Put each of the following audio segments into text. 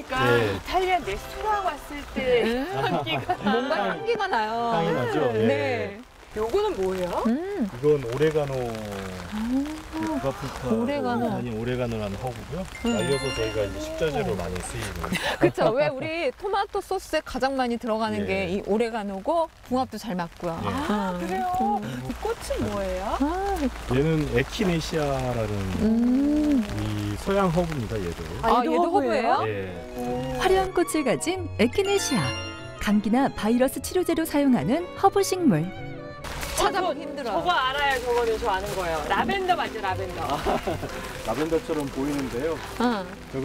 보니까 네. 이탈리안 레스토랑 왔을 때 향기가 뭔가 향기가 나요. 향이 나죠? 예. 네. 요거는 뭐예요? 이건 오레가노, 북아프리카 오레가노. 아닌 오레가노라는 허브고요. 말려서 저희가 이제 식자재로 많이 쓰이는. 그렇죠. 왜 우리 토마토 소스에 가장 많이 들어가는 예. 게 이 오레가노고 궁합도 잘 맞고요. 예. 아, 그래요? 이 꽃은 뭐예요? 얘는 에키네시아라는 이 서양 허브입니다. 얘도. 아, 얘도 허브예요? 예. 화려한 꽃을 가진 에키네시아. 감기나 바이러스 치료제로 사용하는 허브 식물. 찾아보기 힘들어요. 저거 알아요. 저거는 저 아는 거예요. 라벤더 맞죠? 라벤더. 라벤더처럼 보이는데요. 응. 저거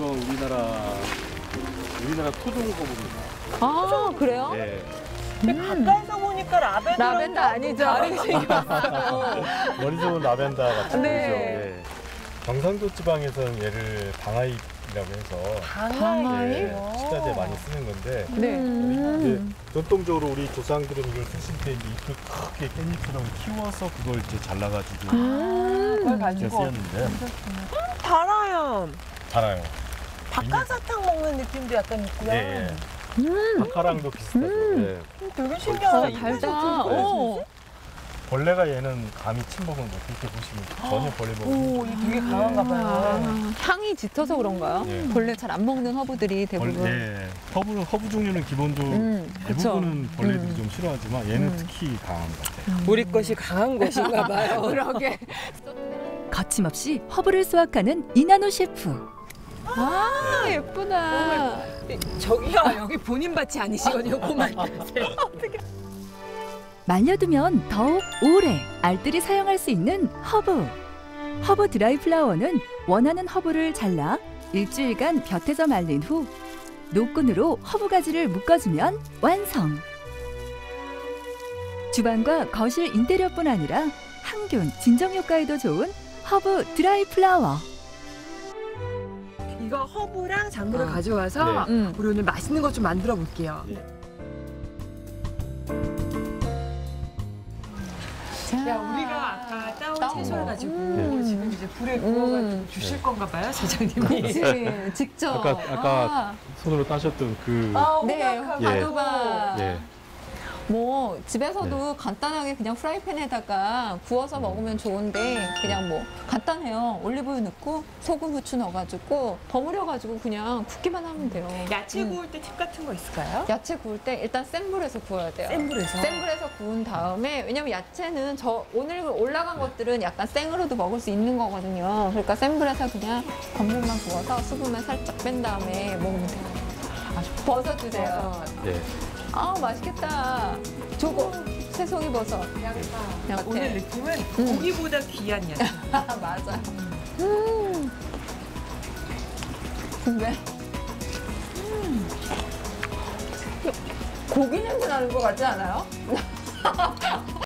우리나라 토종 허브입니다. 아, 그래요? 예. 근데 가까이서 보니까 라벤더 아니죠? 다르게 생겼어요. 머릿속은 라벤더 같은 네. 거죠. 예. 경상도 지방에서는 얘를 방아잎이라고 해서 방아잎? 예, 식자재 많이 쓰는 건데 네. 이제 전통적으로 우리 조상들은 이걸 쓰실 때 이제 잎을 크게 깻잎처럼 키워서 그걸 이제 잘라가지고 그걸 이렇게 가지고 쓰였는데 달아요. 달아요. 닭가사탕 먹는 느낌도 약간 있고요. 예, 예. 박하랑도 비슷하죠. 예. 되게 신기하다. 달다. 네. 오. 벌레가 얘는 감히 침범을 못 이렇게 보시면 전혀 벌레 먹는 오, 이 되게 강한가 봐요. 아, 향이 짙어서 그런가요? 예. 벌레 잘 안 먹는 허브들이 대부분. 예. 허브 종류는 기본적으로 그쵸. 대부분은 벌레들이 좀 싫어하지만 얘는 특히 강한 것 같아요. 우리 것이 강한 것인가 봐요. 그러게. 거침없이 허브를 수확하는 이나노 셰프. 아, 예쁘다. 저기요, 여기 본인 밭이 아니시거든요. 그만 가세요. 말려두면 더욱 오래 알뜰히 사용할 수 있는 허브. 허브 드라이 플라워는 원하는 허브를 잘라 일주일간 볕에서 말린 후 노끈으로 허브 가지를 묶어주면 완성. 주방과 거실 인테리어뿐 아니라 항균, 진정 효과에도 좋은 허브 드라이 플라워. 이거 허브랑 장물을 가져와서 네. 우리 오늘 맛있는 것 좀 만들어 볼게요. 야, 우리가 아까 따온 채소를 가지고 지금 이제 불에 구워가지고 주실 건가 봐요, 사장님이. 그치. 직접. 아까 손으로 따셨던 그 네, 예. 바두바. 예. 뭐 집에서도 간단하게 그냥 프라이팬에다가 구워서 먹으면 좋은데 그냥 뭐 간단해요. 올리브유 넣고 소금, 후추 넣어가지고 버무려가지고 그냥 굽기만 하면 돼요. 야채 구울 때 팁 같은 거 있을까요? 야채 구울 때 일단 센 불에서 구워야 돼요. 센 불에서? 센 불에서 구운 다음에 왜냐면 야채는 오늘 올라간 것들은 약간 생으로도 먹을 수 있는 거거든요. 그러니까 센 불에서 그냥 건물만 구워서 수분만 살짝 뺀 다음에 먹으면 돼요. 버섯 주세요. 예. 아, 맛있겠다. 저거 새송이 버섯. 야, 오늘 느낌은 고기보다 귀한 야채. 맞아. 근데 고기 냄새 나는 것 같지 않아요?